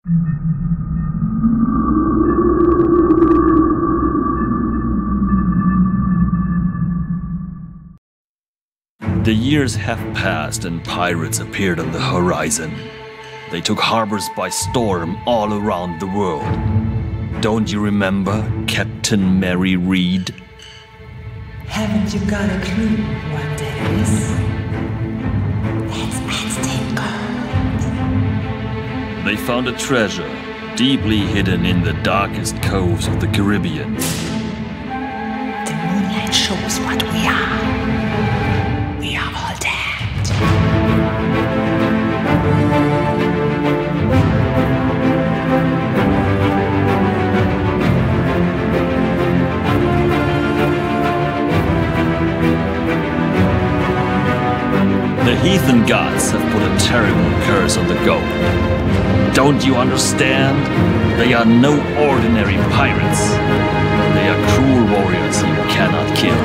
The years have passed and pirates appeared on the horizon. They took harbors by storm all around the world. Don't you remember Captain Mary Read? Haven't you got a clue what that is? That's Aztec gold. They found a treasure deeply hidden in the darkest coves of the Caribbean. The moonlight shows what we are. We are all dead. The heathen gods have put a terrible curse on the gold. Don't you understand? They are no ordinary pirates. They are cruel warriors you cannot kill.